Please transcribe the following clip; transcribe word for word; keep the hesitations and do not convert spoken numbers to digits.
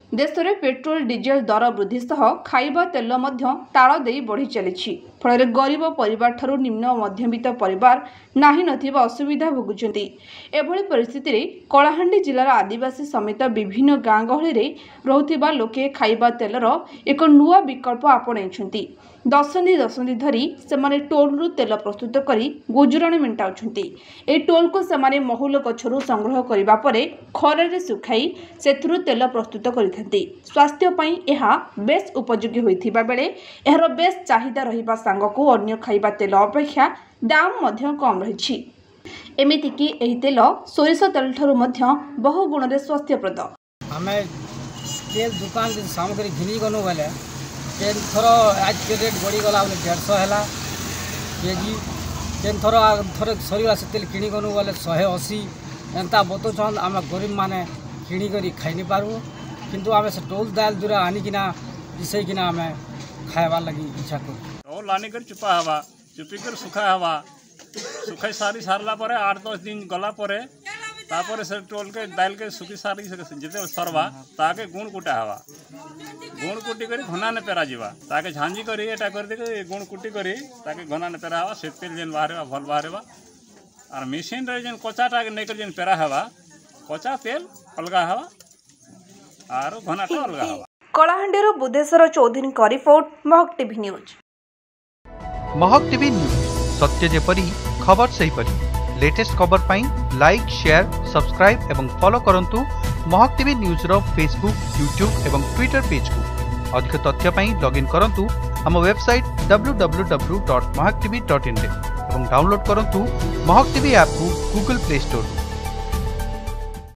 देश में petrol diesel दर वृद्धि सह खाइबा तेल ताल दे बढ़ी चली फल गरीब परिवार ठारू निम्न और मध्यवित्त परिवार नाही नथिबा असुविधा भोगुचंती। एभली परिस्थिति रे कलाहांडी जिलार आदिवासी समेत विभिन्न गाँ गहली रे रहुथिबा लोके खाइबा तेलर एक नुआ विकल्प आपणाइछंती। दशंधि दशंधि धरी सेमाने टोल रु तेल प्रस्तुत करी गुजराण मेंटाउछंती। ए टोल को सेमाने महुल गछरु संग्रह करिबा परे खरे रे सुखाई सेथुरु तेल प्रस्तुत करिथंती। स्वास्थ्य पई एहा बेस उपयोगी होइथिबा बेले एहर बेस चाहिदा रहिबा सांगको अन्य खाइबा तेल अपेक्षा दाम मध्य कम रहिछि। एमिति कि एही तेल सोरिष तेल ठारू मध्य बहु गुण रे स्वास्थ्यप्रद। हमें तेल दुकान के सामग्री घिनी गनु बेले केन थर आज के रेट बढ़ी गला बोले डेढ़ सौ है केजी केन थर थर सरीगला से तेल किणी गनु बोले शहे अशी एंता बतौछन आम गरीब माने किणी करी खाई नहीं पारू किंतु आम से टोल दाल दूरा आनिकिना पिसैकिना आम खाइबार लगी इच्छा करूँ। टोल आनिकर चुपा हवा चुपिकर सुखा हवा सुखाई सारी सारला परे आठ दस दिन गला परे तापर से टोल के दाल के सुखी सारी जिते सरवा ताके गुण कुटा हवा गुण कुटी करी घना ने पेरा जीवा ताके झांझी करी एटा कर दे गुण कुटी करी ताके घना ने पेरा हवा से तेल जेन बाहरवा भल बाहरवा और मशीन रे जेन कोचाटा के नेकर जेन पेरा हवा कोचा तेल अलगा हवा और घनाटा अलगा हवा। कलाहांडी रो बुद्धेश्वर चौधरी का report Mahak TV news. Mahak TV news सत्य जेपरी खबर सही परी लेटेस्ट खबर पाई लाइक शेयर सब्सक्राइब एवं फॉलो करंतु महक टीवी न्यूज रो फेसबुक यूट्यूब एवं ट्विटर पेज को। अधिक तथ्य पाई लॉगिन करंतु हम website W W W dot Mahak TV dot in रे एवं डाउनलोड करंतु महक टीवी ऐप को गूगल प्ले स्टोर।